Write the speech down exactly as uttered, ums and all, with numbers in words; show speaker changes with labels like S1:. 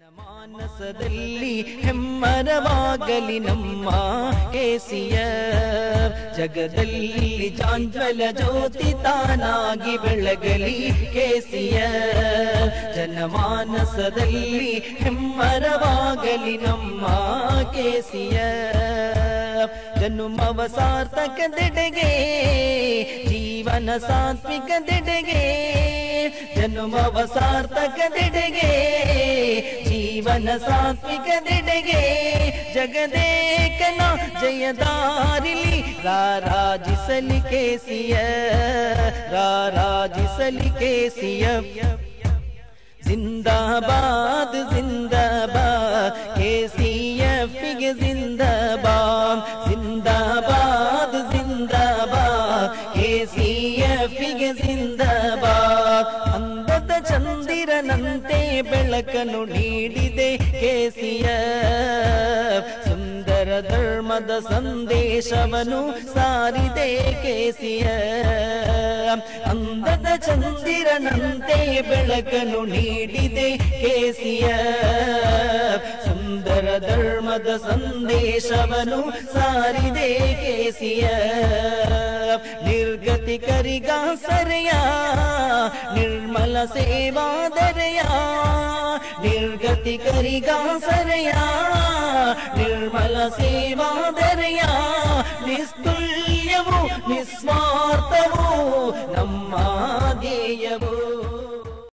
S1: ಮಾನಸದಲ್ಲಿ ಹೆಮ್ಮರವಾಗಲಿ ನಮ್ಮ ಕೆಸಿಆರ್, ಜಗದಲ್ಲಿ ಜಾಂಜ್ವಲ ಜ್ಯೋತಿ ತಾನಾಗಿ ಬೆಳಗಲಿ ಕೆಸಿಆರ್. ಜನಮಾನಸದಲ್ಲಿ ಹೆಮ್ಮರವಾಗಲಿ ನಮ್ಮ ಕೆಸಿಆರ್. ಜನುಮವ ಸಾರ್ಥಕದೆಡೆಗೆ ಜೀವನ ಸಾತ್ವಿಕದೆಡೆಗೆ, ಜನುಮವ ಸಾರ್ಥಕದೆಡೆಗೆ ಜೀವನ ಸಾತ್ವಿಕದೆಡೆಗೆ, ಜಗದೇಕನ ಜಯದಾರಿಲಿ ರಾರಾಜಿಸಲಿ ಕೆಸಿಆರ್, ರಾರಾಜಿಸಲಿ ಕೆಸಿಆರ್. ಜಿಂದಾಬಾದ್ ಜಿಂದಾಬಾದ್ ಕೆಸಿಎಫ್ಗೆ ಜಿಂದಾಬಾದ್, ಜಿಂದಾಬಾದ್ ಜಿಂದಾಬಾದ್ ಕೆಸಿಎಫ್ಗೆ ಜಿಂದಾಬಾದ್. ಅಂದದ ಚಂದಿರನಂತೆ ಬೆಳಕನ್ನು ನೀಡಿದೆ ಕೆಸಿಎಫ್, ಸುಂದರ ಧರ್ಮದ ಸಂದೇಶವನ್ನು ಸಾರಿದೆ ಕೆಸಿಎಫ್. ಅಂದದ ಚಂದಿರನಂತೆ ಬೆಳಕನ್ನು ನೀಡಿದೆ ಕೆಸಿಎಫ್, ಸುಂದರ ಧರ್ಮದ ಸಂದೇಶವನ್ನು ಸಾರಿದೆ ಕೆಸಿಎಫ್. ನಿರ್ಗತಿಕರಿಗಾಸರೆಯ ನಿರ್ಮಲ ಸೇವಾದರೆಯ, ನಿರ್ಗತಿಕರಿಗಾಸರೆಯ ನಿರ್ಮಲ ಸೇವಾದರೆಯ, ನಿಸ್ತುಲ್ಯವು ನಿಸ್ವಾರ್ಥವು ನಮ್ಮ